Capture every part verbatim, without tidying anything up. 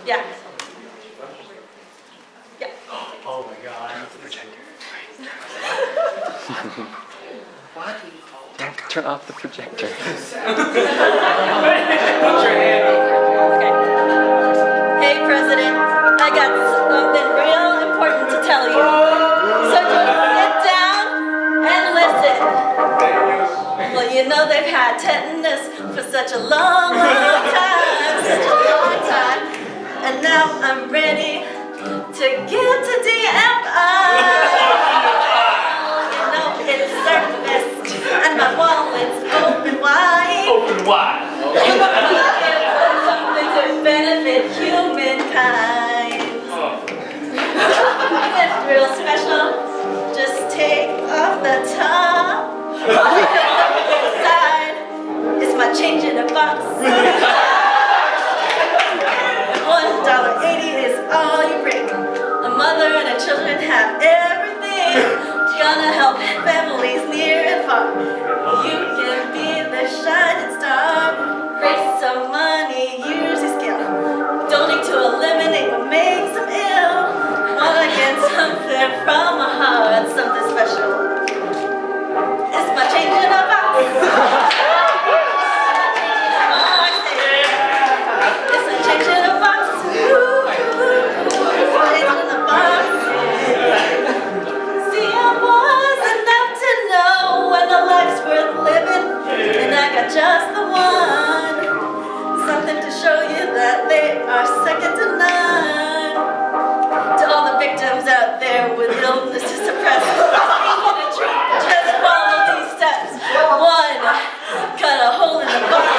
Yeah. Yeah. Oh my God. What? Don't turn off the projector. Put your hand over. Okay. Hey, President, I got something real important to tell you. So just sit down and listen. Well, you know they've had tetanus for such a long, long time, such a long time. And now I'm ready to get to D F I. You know it's service, and my wallet's open wide. Open wide. Something to benefit humankind. It's real special. Just take off the top. Inside is my change in a box. One dollar eighty is all you bring. A mother and her children have everything. Gonna help families near and far. You can be the shining star. Raise some money, use your skill. Don't need to eliminate what makes them ill. Wanna get something from my heart, something special. It's my change in a box. It's a change in a box. Change in a box. See, I was enough to know when a life's worth living, and I got just the one. Something to show you that they are second to none. To all the victims out there with illness to suppress, just follow these steps. One, cut a hole in the box.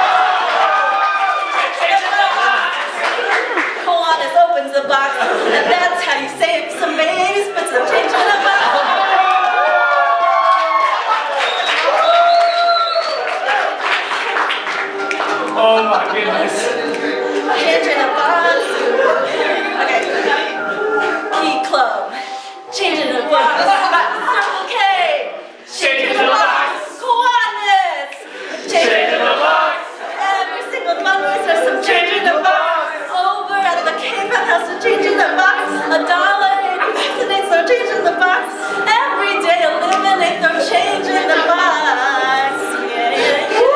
Kiwanis opens the box, and that's how you save some babies, put some change in the box. Oh my goodness. Change in a box. Okay. Key Club. Change in a box. Circle K. Change in a box. Kiwanis. Change in a box. Every single fundraiser, some change in a box. Over at the K House, some change in the box. A dollar eighty vaccinates, some change in the box. Every day eliminate, some change in the box. Yeah, yeah, yeah.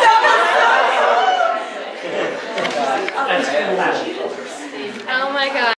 Oh my God.